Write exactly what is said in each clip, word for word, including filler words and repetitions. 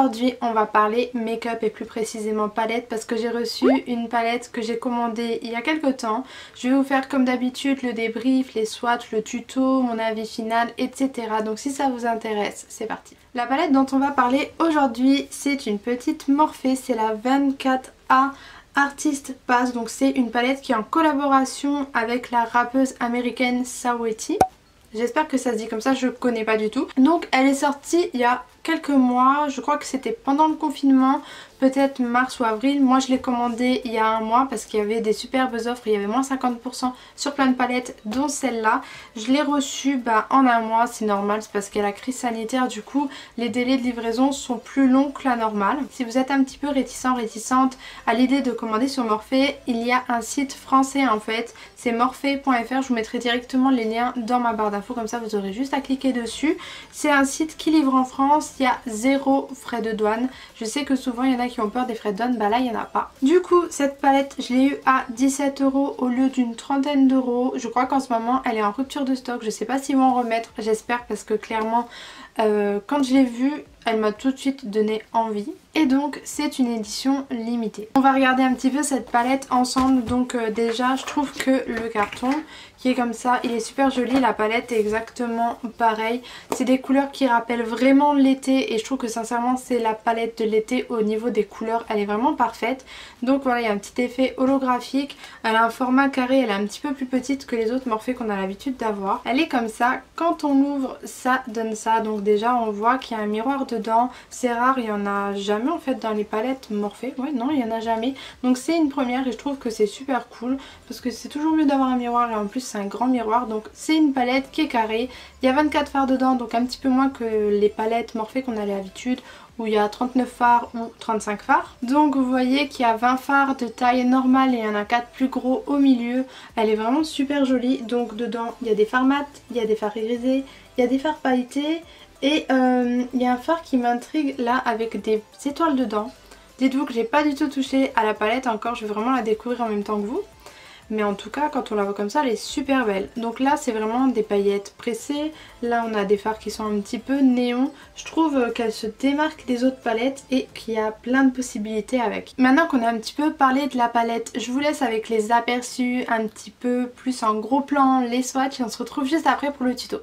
Aujourd'hui on va parler make-up et plus précisément palette parce que j'ai reçu une palette que j'ai commandée il y a quelques temps. Je vais vous faire comme d'habitude le débrief, les swatchs, le tuto, mon avis final, et cetera. Donc si ça vous intéresse, c'est parti. La palette dont on va parler aujourd'hui, c'est une petite Morphe, c'est la vingt-quatre A Artist Pass. Donc c'est une palette qui est en collaboration avec la rappeuse américaine Saweetie. J'espère que ça se dit comme ça, je connais pas du tout. Donc elle est sortie il y a quelques mois, je crois que c'était pendant le confinement, peut-être mars ou avril. Moi je l'ai commandé il y a un mois parce qu'il y avait des superbes offres, il y avait moins cinquante pour cent sur plein de palettes dont celle-là. Je l'ai reçue bah, en un mois, c'est normal, c'est parce qu'il y a la crise sanitaire, du coup les délais de livraison sont plus longs que la normale. Si vous êtes un petit peu réticent, réticente à l'idée de commander sur Morphe, il y a un site français en fait, c'est morphe point F R, je vous mettrai directement les liens dans ma barre d'infos, comme ça vous aurez juste à cliquer dessus. C'est un site qui livre en France, il y a zéro frais de douane. Je sais que souvent il y en a qui ont peur des frais de douane, bah là il n'y en a pas. Du coup cette palette je l'ai eu à dix-sept euros au lieu d'une trentaine d'euros. Je crois qu'en ce moment elle est en rupture de stock, je sais pas s'ils vont en remettre, j'espère, parce que clairement euh, quand je l'ai vue elle m'a tout de suite donné envie. Et donc c'est une édition limitée. On va regarder un petit peu cette palette ensemble. Donc euh, déjà je trouve que le carton qui est comme ça, il est super joli. La palette est exactement pareil. C'est des couleurs qui rappellent vraiment l'été et je trouve que sincèrement c'est la palette de l'été au niveau des couleurs. Elle est vraiment parfaite. Donc voilà, il y a un petit effet holographique. Elle a un format carré, elle est un petit peu plus petite que les autres Morphe qu'on a l'habitude d'avoir. Elle est comme ça. Quand on l'ouvre, ça donne ça. Donc déjà on voit qu'il y a un miroir dedans. C'est rare, il n'y en a jamais en fait dans les palettes Morphe. Ouais, non, il n'y en a jamais. Donc c'est une première et je trouve que c'est super cool parce que c'est toujours mieux d'avoir un miroir et en plus c'est un grand miroir. Donc c'est une palette qui est carrée. Il y a vingt-quatre fards dedans, donc un petit peu moins que les palettes Morphe qu'on a l'habitude où il y a trente-neuf fards ou trente-cinq fards. Donc vous voyez qu'il y a vingt fards de taille normale et il y en a quatre plus gros au milieu. Elle est vraiment super jolie. Donc dedans il y a des fards mat, il y a des fards irisés, il y a des fards pailletés. Et euh, il y a un fard qui m'intrigue là avec des étoiles dedans. Dites-vous que j'ai pas du tout touché à la palette encore, je vais vraiment la découvrir en même temps que vous. Mais en tout cas quand on la voit comme ça elle est super belle. Donc là c'est vraiment des paillettes pressées. Là on a des fards qui sont un petit peu néon. Je trouve qu'elle se démarque des autres palettes et qu'il y a plein de possibilités avec. Maintenant qu'on a un petit peu parlé de la palette, je vous laisse avec les aperçus un petit peu plus en gros plan, les swatchs, et on se retrouve juste après pour le tuto.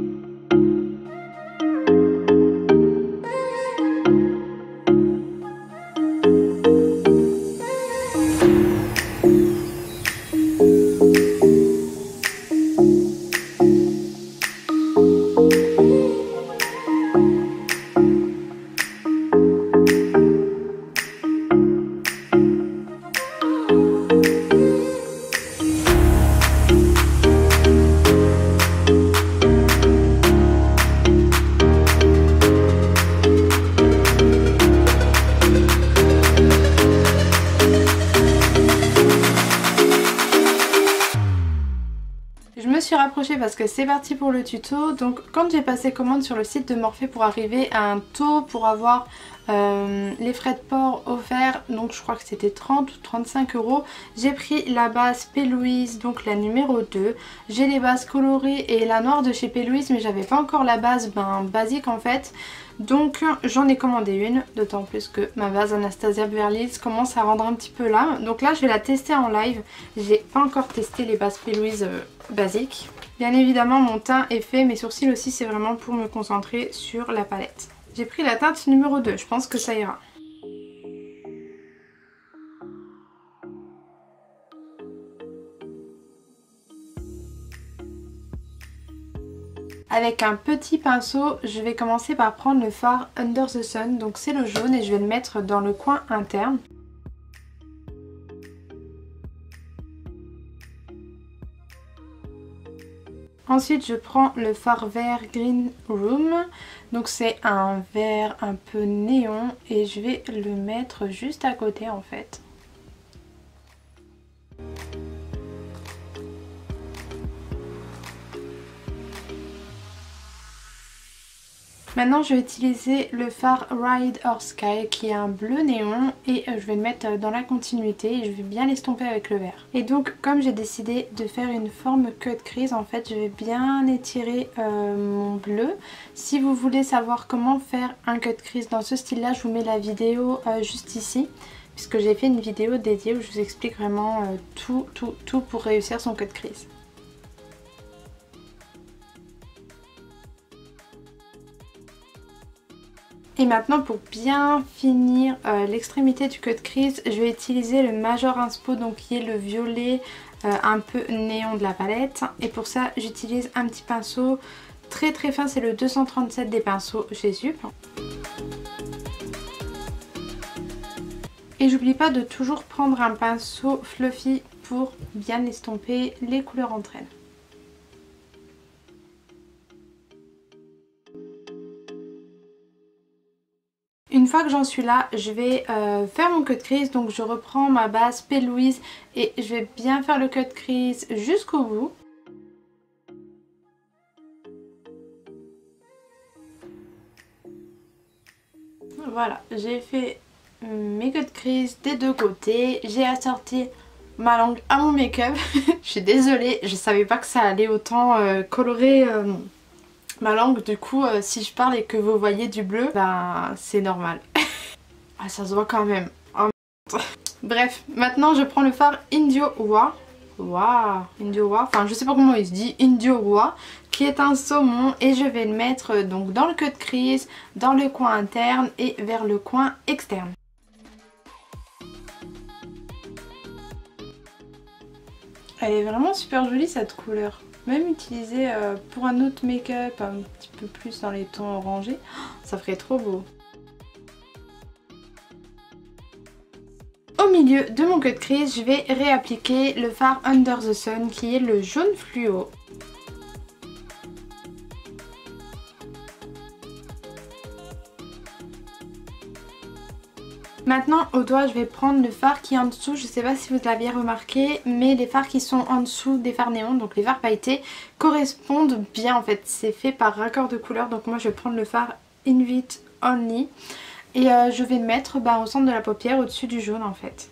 Rapprocher parce que c'est parti pour le tuto. Donc quand j'ai passé commande sur le site de Morphe pour arriver à un taux pour avoir euh, les frais de port offerts, donc je crois que c'était trente ou trente-cinq euros, j'ai pris la base P. Louise, donc la numéro deux. J'ai les bases colorées et la noire de chez P. Louise, mais j'avais pas encore la base ben, basique en fait. Donc j'en ai commandé une, d'autant plus que ma base Anastasia Beverly Hills commence à rendre un petit peu là. Donc là je vais la tester en live. J'ai pas encore testé les bases P. Louise euh, basiques. Bien évidemment mon teint est fait, mes sourcils aussi, c'est vraiment pour me concentrer sur la palette. J'ai pris la teinte numéro deux, je pense que ça ira. Avec un petit pinceau, je vais commencer par prendre le fard Under the Sun, donc c'est le jaune, et je vais le mettre dans le coin interne. Ensuite je prends le fard vert Green Room, donc c'est un vert un peu néon et je vais le mettre juste à côté en fait. Maintenant je vais utiliser le fard Ride or Sky qui est un bleu néon et je vais le mettre dans la continuité et je vais bien l'estomper avec le vert. Et donc comme j'ai décidé de faire une forme cut crease, en fait je vais bien étirer euh, mon bleu. Si vous voulez savoir comment faire un cut crease dans ce style là, je vous mets la vidéo euh, juste ici. Puisque j'ai fait une vidéo dédiée où je vous explique vraiment euh, tout, tout, tout pour réussir son cut crease. Et maintenant pour bien finir euh, l'extrémité du cut crease, je vais utiliser le Major Inspo, donc qui est le violet euh, un peu néon de la palette. Et pour ça j'utilise un petit pinceau très très fin, c'est le deux cent trente-sept des pinceaux chez Zup. Et j'oublie pas de toujours prendre un pinceau fluffy pour bien estomper les couleurs entre elles. Une fois que j'en suis là, je vais euh, faire mon cut crease. Donc je reprends ma base P. Louise et je vais bien faire le cut crease jusqu'au bout. Voilà, j'ai fait mes cut crease des deux côtés. J'ai assorti ma langue à mon make-up. Je suis désolée, je savais pas que ça allait autant euh, colorer euh, ma langue. Du coup euh, si je parle et que vous voyez du bleu, ben c'est normal. Ah, ça se voit quand même. Oh, bref, maintenant je prends le fard Indio Wa. Waouh, Indio Wa, enfin je sais pas comment il se dit, Indio Wa, qui est un saumon, et je vais le mettre donc dans le cut crease, dans le coin interne et vers le coin externe. Elle est vraiment super jolie cette couleur. Même utilisée euh, pour un autre make-up un petit peu plus dans les tons orangés, ça ferait trop beau. Au milieu de mon cut crease, je vais réappliquer le fard Under the Sun qui est le jaune fluo. Maintenant au doigt je vais prendre le fard qui est en dessous, je ne sais pas si vous l'aviez remarqué, mais les fards qui sont en dessous des fards néons, donc les fards pailletés, correspondent bien en fait, c'est fait par raccord de couleur. Donc moi je vais prendre le fard Invite Only et euh, je vais le mettre bah, au centre de la paupière, au-dessus du jaune en fait.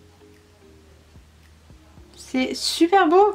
C'est super beau!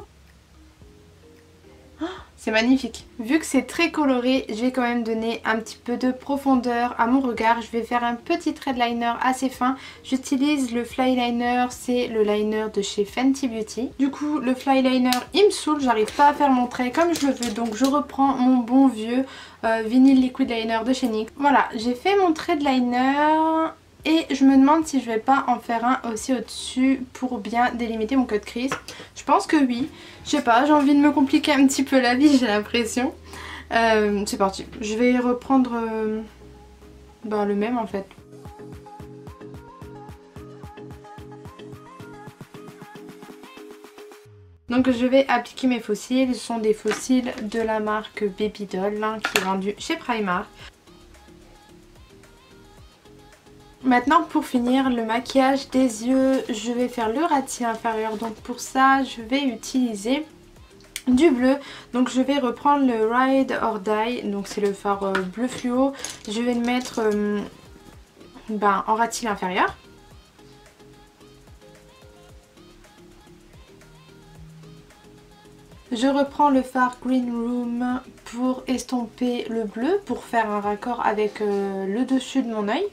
C'est magnifique. Vu que c'est très coloré, je vais quand même donner un petit peu de profondeur à mon regard. Je vais faire un petit trait de liner assez fin. J'utilise le Fly Liner, c'est le liner de chez Fenty Beauty. Du coup, le Fly Liner, il me saoule, j'arrive pas à faire mon trait comme je le veux. Donc je reprends mon bon vieux euh, Vinyl Liquid Liner de chez N Y X. Voilà, j'ai fait mon trait de liner. Et je me demande si je vais pas en faire un aussi au-dessus pour bien délimiter mon cut crease. Je pense que oui. Je sais pas, j'ai envie de me compliquer un petit peu la vie, j'ai l'impression. Euh, c'est parti. Je vais reprendre euh, ben, le même en fait. Donc je vais appliquer mes faux cils. Ce sont des faux cils de la marque Baby Doll hein, qui est vendue chez Primark. Maintenant pour finir le maquillage des yeux, je vais faire le ras de cils inférieur. Donc pour ça je vais utiliser du bleu. Donc je vais reprendre le Ride or Die, donc c'est le fard euh, bleu fluo. Je vais le mettre euh, ben, en ras de cils inférieur. Je reprends le fard Green Room pour estomper le bleu, pour faire un raccord avec euh, le dessus de mon œil.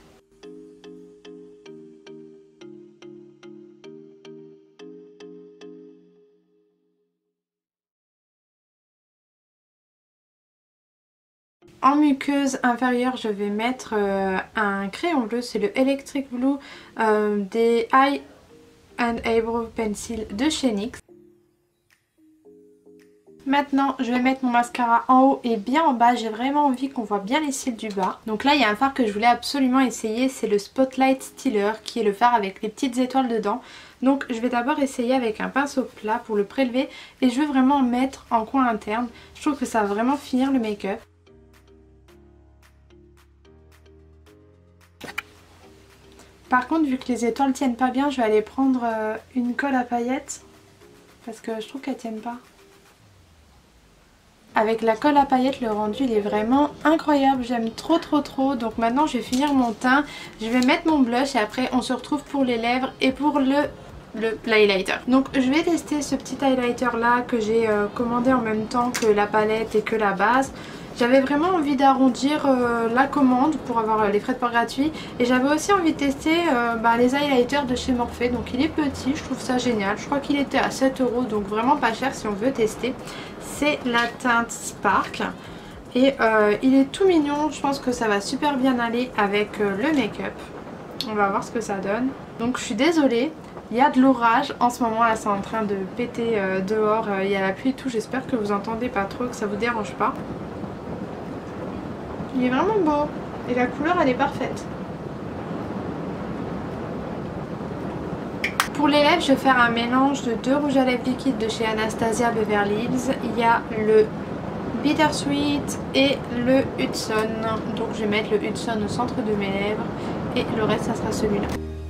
En muqueuse inférieure, je vais mettre euh, un crayon bleu, c'est le Electric Blue euh, des Eye and Eyebrow Pencil de chez N Y X. Maintenant, je vais mettre mon mascara en haut et bien en bas. J'ai vraiment envie qu'on voit bien les cils du bas. Donc là, il y a un fard que je voulais absolument essayer, c'est le Spotlight Stealer, qui est le fard avec les petites étoiles dedans. Donc je vais d'abord essayer avec un pinceau plat pour le prélever et je veux vraiment mettre en coin interne. Je trouve que ça va vraiment finir le make-up. Par contre, vu que les étoiles tiennent pas bien, je vais aller prendre euh, une colle à paillettes parce que je trouve qu'elles tiennent pas. Avec la colle à paillettes, le rendu il est vraiment incroyable, j'aime trop trop trop. Donc maintenant je vais finir mon teint, je vais mettre mon blush et après on se retrouve pour les lèvres et pour le le l'highlighter. Donc je vais tester ce petit highlighter là que j'ai euh, commandé en même temps que la palette et que la base. J'avais vraiment envie d'arrondir euh, la commande pour avoir les frais de port gratuits. Et j'avais aussi envie de tester euh, bah, les highlighters de chez Morphe. Donc il est petit, je trouve ça génial. Je crois qu'il était à sept euros, donc vraiment pas cher si on veut tester. C'est la teinte Spark. Et euh, il est tout mignon, je pense que ça va super bien aller avec euh, le make-up. On va voir ce que ça donne. Donc je suis désolée. Il y a de l'orage en ce moment, là c'est en train de péter euh, dehors, euh, il y a la pluie et tout, j'espère que vous entendez pas trop, que ça vous dérange pas. Il est vraiment beau et la couleur elle est parfaite. Pour les lèvres, je vais faire un mélange de deux rouges à lèvres liquides de chez Anastasia Beverly Hills. Il y a le Bittersweet et le Hudson. Donc je vais mettre le Hudson au centre de mes lèvres et le reste ça sera celui-là.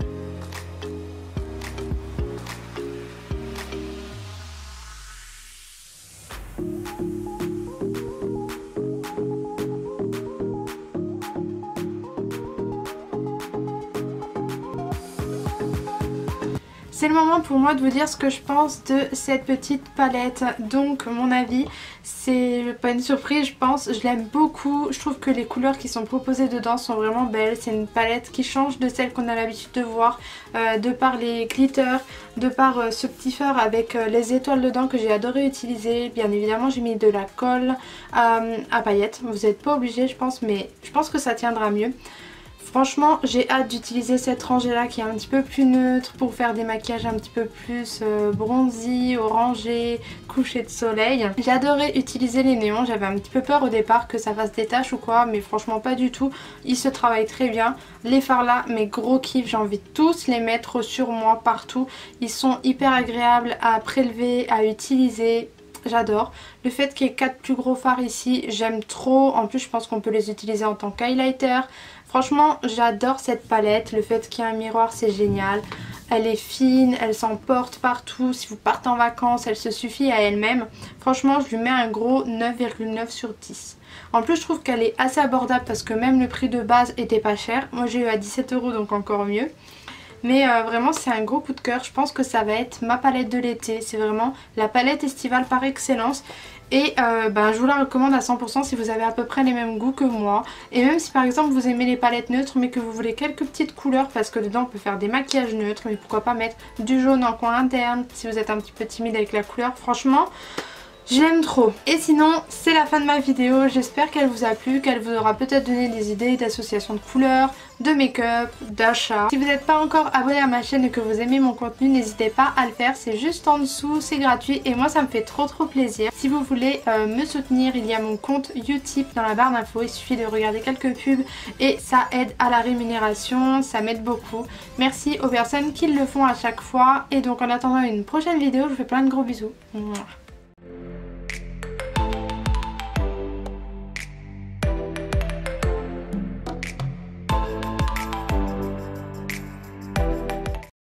C'est le moment pour moi de vous dire ce que je pense de cette petite palette. Donc mon avis, c'est pas une surprise je pense, je l'aime beaucoup. Je trouve que les couleurs qui sont proposées dedans sont vraiment belles. C'est une palette qui change de celle qu'on a l'habitude de voir, euh, de par les glitters, de par euh, ce petit fard avec euh, les étoiles dedans que j'ai adoré utiliser. Bien évidemment j'ai mis de la colle euh, à paillettes, vous n'êtes pas obligé je pense, mais je pense que ça tiendra mieux. Franchement j'ai hâte d'utiliser cette rangée là qui est un petit peu plus neutre pour faire des maquillages un petit peu plus euh, bronzy, orangé, coucher de soleil. J'ai adoré utiliser les néons, j'avais un petit peu peur au départ que ça fasse des taches ou quoi, mais franchement pas du tout, ils se travaillent très bien. Les fards là, mes gros kiffs, j'ai envie de tous les mettre sur moi partout, ils sont hyper agréables à prélever, à utiliser. J'adore. Le fait qu'il y ait quatre plus gros fards ici, j'aime trop. En plus je pense qu'on peut les utiliser en tant qu'highlighter. Franchement j'adore cette palette. Le fait qu'il y ait un miroir c'est génial. Elle est fine, elle s'emporte partout. Si vous partez en vacances, elle se suffit à elle-même. Franchement je lui mets un gros neuf virgule neuf sur dix. En plus je trouve qu'elle est assez abordable parce que même le prix de base était pas cher. Moi j'ai eu à dix-sept euros donc encore mieux. Mais euh, vraiment c'est un gros coup de cœur, je pense que ça va être ma palette de l'été, c'est vraiment la palette estivale par excellence. Et euh, ben, je vous la recommande à cent pour cent si vous avez à peu près les mêmes goûts que moi. Et même si par exemple vous aimez les palettes neutres mais que vous voulez quelques petites couleurs, parce que dedans on peut faire des maquillages neutres, mais pourquoi pas mettre du jaune en coin interne si vous êtes un petit peu timide avec la couleur, franchement je l'aime trop. Et sinon c'est la fin de ma vidéo, j'espère qu'elle vous a plu, qu'elle vous aura peut-être donné des idées d'association de couleurs, de make-up, d'achat. Si vous n'êtes pas encore abonné à ma chaîne et que vous aimez mon contenu, n'hésitez pas à le faire, c'est juste en dessous, c'est gratuit et moi ça me fait trop trop plaisir. Si vous voulez euh, me soutenir, il y a mon compte Utip dans la barre d'infos, il suffit de regarder quelques pubs et ça aide à la rémunération, ça m'aide beaucoup. Merci aux personnes qui le font à chaque fois et donc en attendant une prochaine vidéo, je vous fais plein de gros bisous. Mouah.